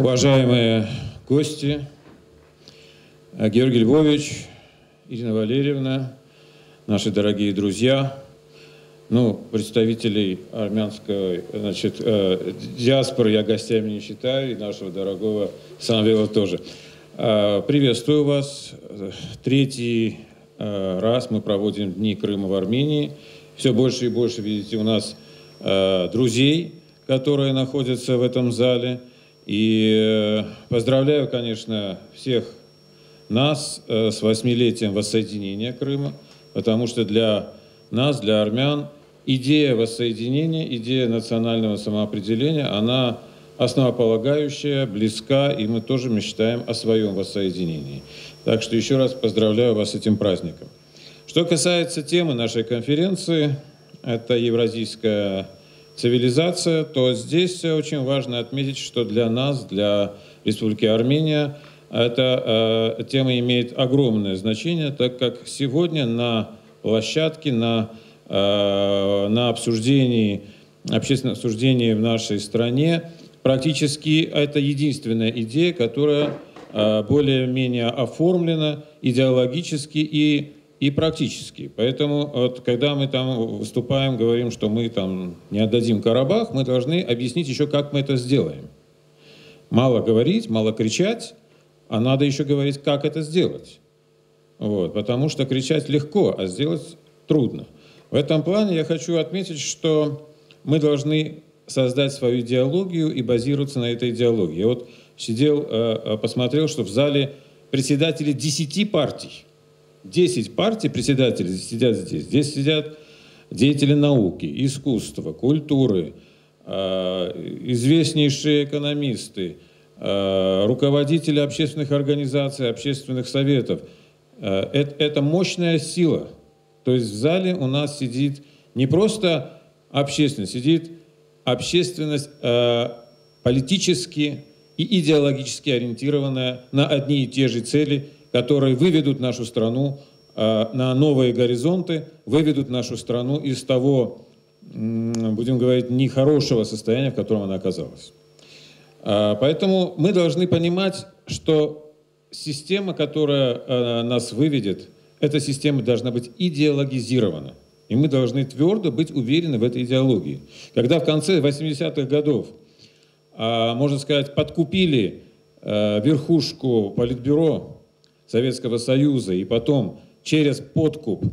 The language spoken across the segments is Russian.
Уважаемые гости, Георгий Львович, Ирина Валерьевна, наши дорогие друзья, представителей армянской, диаспоры я гостями не считаю, и нашего дорогого Самвела тоже. Приветствую вас. Третий раз мы проводим Дни Крыма в Армении. Все больше и больше, видите, у нас друзей, которые находятся в этом зале. И поздравляю, конечно, всех нас с 8-летием воссоединения Крыма, потому что для нас, для армян, идея воссоединения, идея национального самоопределения, она основополагающая, близка, и мы тоже мечтаем о своем воссоединении. Так что еще раз поздравляю вас с этим праздником. Что касается темы нашей конференции, это евразийская цивилизация, то здесь очень важно отметить, что для нас, для Республики Армения, эта тема имеет огромное значение, так как сегодня на площадке, на обсуждении, общественном обсуждении в нашей стране практически это единственная идея, которая более-менее оформлена идеологически и практически. Поэтому, когда мы там выступаем, говорим, что мы там не отдадим Карабах, мы должны объяснить еще, как мы это сделаем. Мало говорить, мало кричать, а надо еще говорить, как это сделать. Потому что кричать легко, а сделать трудно. В этом плане я хочу отметить, что мы должны создать свою идеологию и базироваться на этой идеологии. Я сидел, посмотрел, что в зале председатели 10 партий. 10 партий председателей сидят здесь. Здесь сидят деятели науки, искусства, культуры, известнейшие экономисты, руководители общественных организаций, общественных советов. Это мощная сила. То есть в зале у нас сидит не просто общественность, сидит общественность политически и идеологически ориентированная на одни и те же цели, которые выведут нашу страну на новые горизонты, выведут нашу страну из того, будем говорить, нехорошего состояния, в котором она оказалась. Поэтому мы должны понимать, что система, которая нас выведет, эта система должна быть идеологизирована. И мы должны твердо быть уверены в этой идеологии. Когда в конце 80-х годов, можно сказать, подкупили верхушку Политбюро Советского Союза и потом через подкуп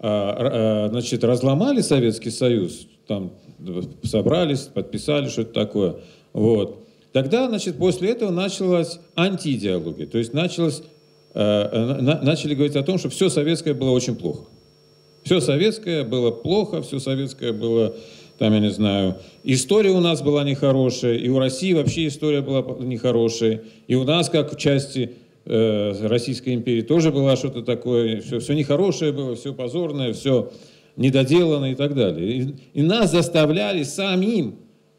разломали Советский Союз, там собрались, подписали, что-то такое. Тогда, после этого началась антиидеология. То есть начали говорить о том, что все советское было очень плохо. Все советское было плохо, все советское было, я не знаю, история у нас была нехорошая, и у России вообще история была нехорошая, и у нас, как в части Российской империи, тоже было что-то такое, все нехорошее было, все позорное, все недоделано и так далее. И нас заставляли самих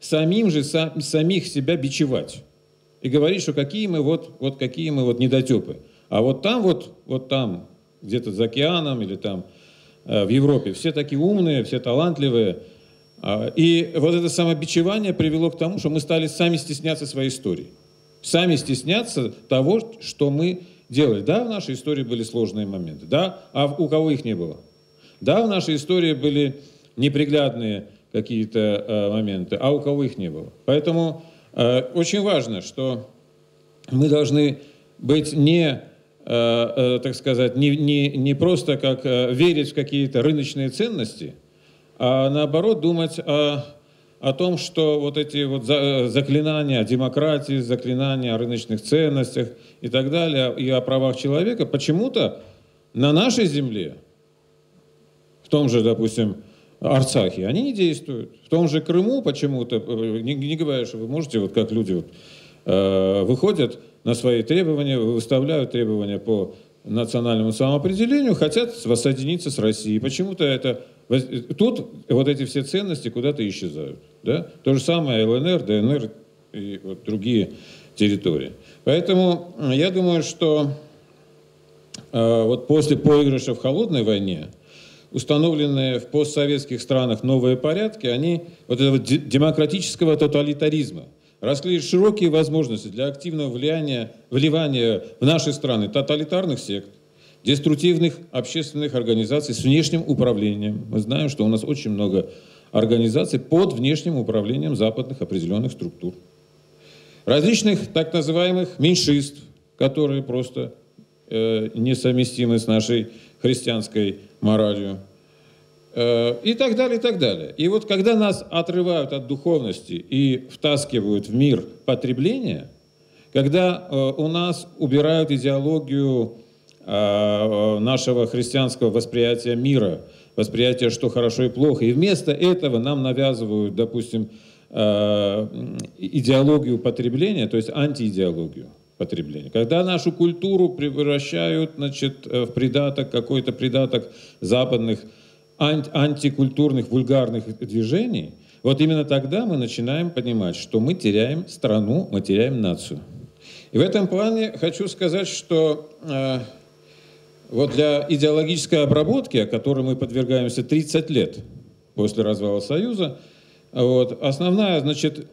себя бичевать и говорить, что какие мы недотепы. А там, где-то за океаном или там в Европе, все такие умные, все талантливые. И это самобичевание привело к тому, что мы стали сами стесняться своей истории. Сами стесняться того, что мы делали. Да, в нашей истории были сложные моменты. Да, а у кого их не было? Да, в нашей истории были неприглядные какие-то моменты, а у кого их не было. Поэтому очень важно, что мы должны быть не просто как верить в какие-то рыночные ценности, а наоборот думать о том, что эти заклинания о демократии, заклинания о рыночных ценностях и так далее, и о правах человека почему-то на нашей земле, в том же, допустим, Арцахе, они не действуют. В том же Крыму почему-то, не говоря, что вы можете, как люди выходят на свои требования, выставляют требования по национальному самоопределению, хотят воссоединиться с Россией. Почему-то тут эти все ценности куда-то исчезают. Да? То же самое ЛНР, ДНР и другие территории. Поэтому я думаю, что после проигрыша в холодной войне установленные в постсоветских странах новые порядки, они этого демократического тоталитаризма, раскрыли широкие возможности для активного вливания в наши страны тоталитарных сект, деструктивных общественных организаций с внешним управлением. Мы знаем, что у нас очень много организаций под внешним управлением западных определенных структур. Различных так называемых меньшинств, которые просто несовместимы с нашей христианской моралью. И так далее, и так далее. И вот когда нас отрывают от духовности и втаскивают в мир потребления, когда у нас убирают идеологию нашего христианского восприятия мира, восприятия, что хорошо и плохо, и вместо этого нам навязывают, допустим, идеологию потребления, то есть антиидеологию потребления. Когда нашу культуру превращают, значит, в придаток, какой-то придаток западных антикультурных, вульгарных движений, вот именно тогда мы начинаем понимать, что мы теряем страну, мы теряем нацию. И в этом плане хочу сказать, что вот для идеологической обработки, которой мы подвергаемся 30 лет после развала Союза, вот, основная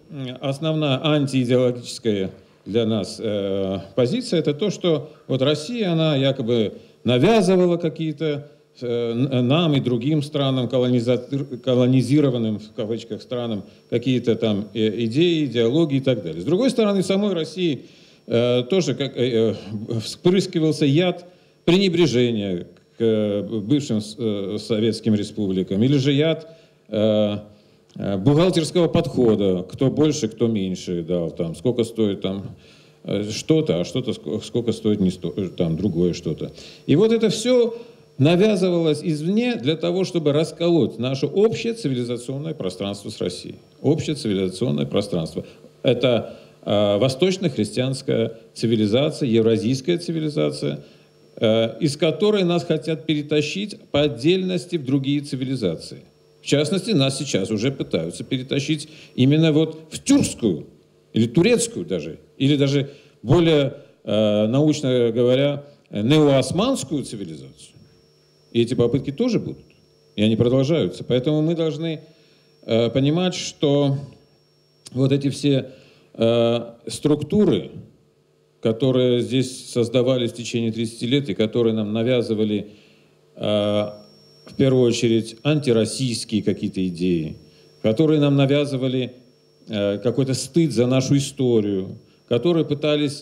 антиидеологическая для нас позиция – это то, что вот Россия, она якобы навязывала какие-то нам и другим странам, колонизированным, в кавычках, странам, какие-то там идеи, идеологии и так далее. С другой стороны, в самой России тоже вспрыскивался яд пренебрежения к бывшим советским республикам, или же яд бухгалтерского подхода, кто больше, кто меньше дал, там, сколько стоит там что-то, а что-то сколько стоит не там, другое что-то. И вот это все навязывалось извне для того, чтобы расколоть наше общее цивилизационное пространство с Россией. Общее цивилизационное пространство. Это восточно-христианская цивилизация, евразийская цивилизация, из которой нас хотят перетащить по отдельности в другие цивилизации. В частности, нас сейчас уже пытаются перетащить именно вот в тюркскую, или турецкую даже, или даже более, научно говоря, неоосманскую цивилизацию. И эти попытки тоже будут, и они продолжаются. Поэтому мы должны понимать, что вот эти все структуры, которые здесь создавались в течение 30 лет и которые нам навязывали в первую очередь антироссийские какие-то идеи, которые нам навязывали какой-то стыд за нашу историю, которые пытались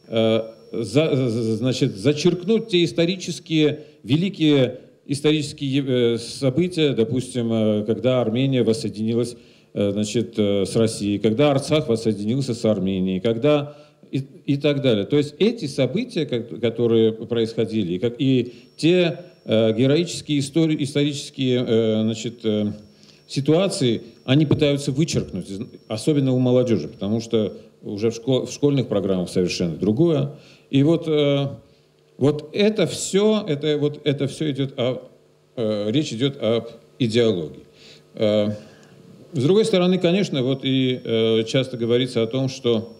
зачеркнуть те великие исторические события, допустим, когда Армения воссоединилась, с Россией, когда Арцах воссоединился с Арменией, когда и так далее. То есть эти события, которые происходили, и те героические исторические ситуации, они пытаются вычеркнуть, особенно у молодежи, потому что уже в школьных программах совершенно другое. И вот это все идет речь идет об идеологии. С другой стороны, конечно, вот и часто говорится о том, что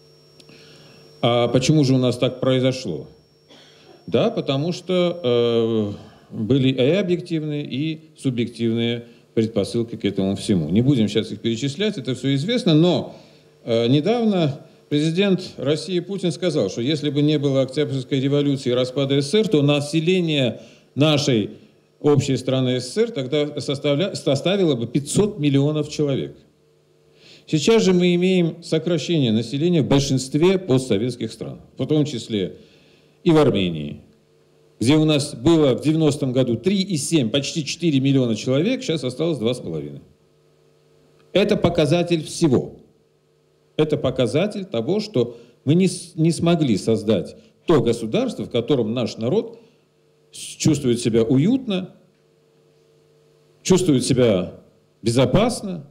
а почему же у нас так произошло? Да, потому что были и объективные, и субъективные предпосылки к этому всему. Не будем сейчас их перечислять, это все известно, но недавно президент России Путин сказал, что если бы не было Октябрьской революции и распада СССР, то население нашей общей страны СССР тогда составило бы 500 миллионов человек. Сейчас же мы имеем сокращение населения в большинстве постсоветских стран, в том числе и в Армении, где у нас было в 90-м году 3,7, почти 4 миллиона человек, сейчас осталось 2,5. Это показатель всего. Это показатель того, что мы не смогли создать то государство, в котором наш народ чувствует себя уютно, чувствует себя безопасно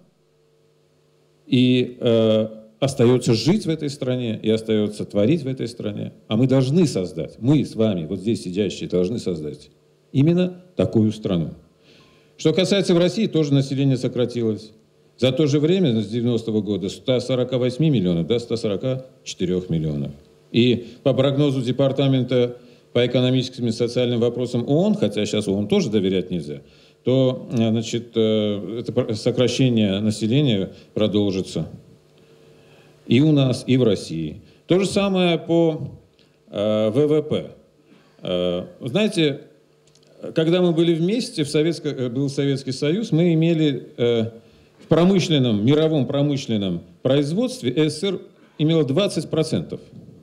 и остается жить в этой стране, и остается творить в этой стране. А мы должны создать, мы с вами, вот здесь сидящие, должны создать именно такую страну. Что касается в России, тоже население сократилось. За то же время, с 90-го года, 148 миллионов до 144 миллионов. И по прогнозу Департамента по экономическим и социальным вопросам ООН, хотя сейчас ООН тоже доверять нельзя, то это сокращение населения продолжится. и у нас, и в России. То же самое по ВВП. Знаете, когда мы были вместе, был Советский Союз, мы имели в промышленном, мировом промышленном производстве СССР имело 20%.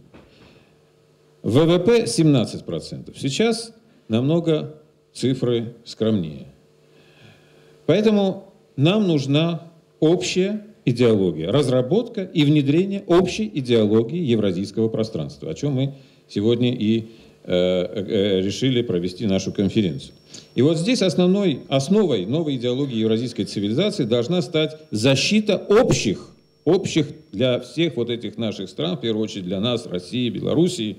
ВВП 17%. Сейчас намного цифры скромнее. Поэтому нам нужна общая идеология, разработка и внедрение общей идеологии евразийского пространства, о чем мы сегодня и решили провести нашу конференцию. И вот здесь основной новой идеологии евразийской цивилизации должна стать защита общих для всех вот этих наших стран, в первую очередь для нас, России, Белоруссии,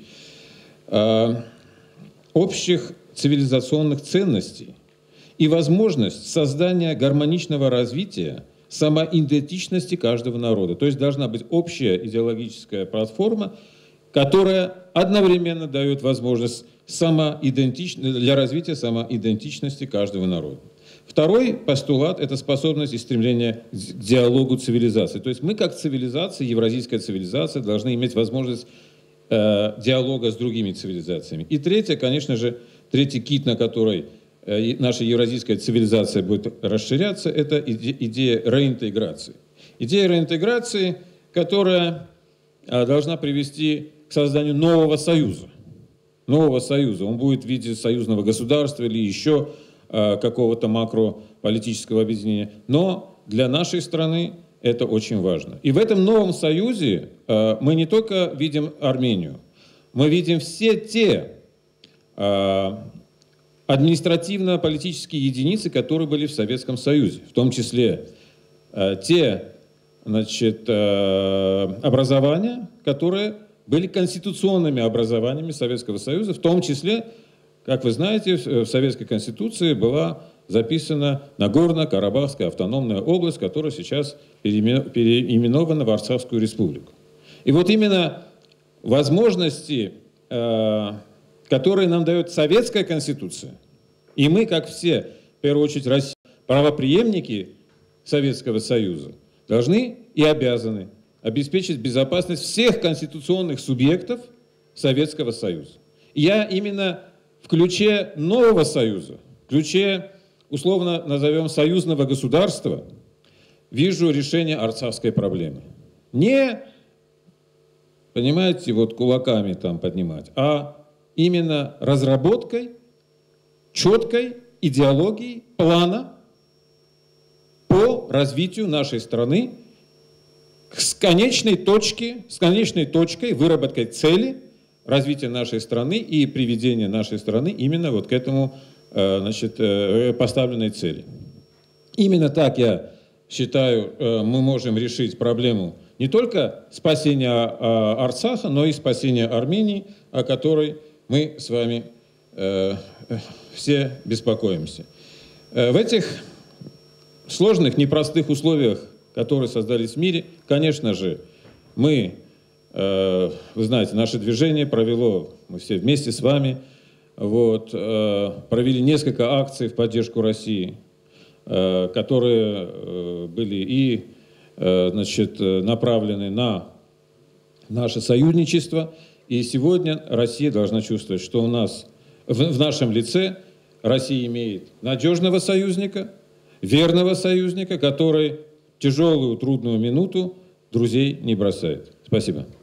общих цивилизационных ценностей и возможность создания гармоничного развития самоидентичности каждого народа. То есть должна быть общая идеологическая платформа, которая одновременно дает возможность для развития самоидентичности каждого народа. Второй постулат – это способность и стремление к диалогу цивилизации. То есть мы, как цивилизация, евразийская цивилизация, должны иметь возможность диалога с другими цивилизациями. И третье, конечно же, третий кит, на который наша евразийская цивилизация будет расширяться, это идея реинтеграции. Идея реинтеграции, которая должна привести к созданию нового союза. Нового союза. Он будет в виде союзного государства или еще какого-то макрополитического объединения. Но для нашей страны это очень важно. И в этом новом союзе мы не только видим Армению, мы видим все те административно-политические единицы, которые были в Советском Союзе, в том числе те, образования, которые были конституционными образованиями Советского Союза, в том числе, как вы знаете, в Советской Конституции была записана Нагорно-Карабахская автономная область, которая сейчас переименована в Арцахскую республику. И вот именно возможности, которые нам дает Советская Конституция, и мы, как все, в первую очередь, Россия, правопреемники Советского Союза, должны и обязаны обеспечить безопасность всех конституционных субъектов Советского Союза. И я именно в ключе нового союза, в ключе, условно назовем, союзного государства, вижу решение арцахской проблемы. Не, понимаете, вот кулаками там поднимать, а именно разработкой четкой идеологии, плана по развитию нашей страны с конечной точкой выработкой цели развития нашей страны и приведения нашей страны именно вот к этому поставленной цели. Именно так, я считаю, мы можем решить проблему не только спасения Арцаха, но и спасения Армении, о которой мы с вами все беспокоимся. В этих сложных, непростых условиях, которые создались в мире, конечно же, мы, вы знаете, наше движение провело, мы все вместе с вами, провели несколько акций в поддержку России, которые были и направлены на наше союзничество. И сегодня Россия должна чувствовать, что у нас в нашем лице Россия имеет надежного союзника, верного союзника, который в тяжелую, трудную минуту друзей не бросает. Спасибо.